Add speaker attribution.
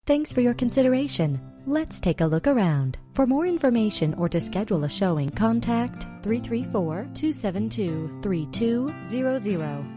Speaker 1: Thanks for your consideration. Let's take a look around. For more information or to schedule a showing, contact 334-272-3200.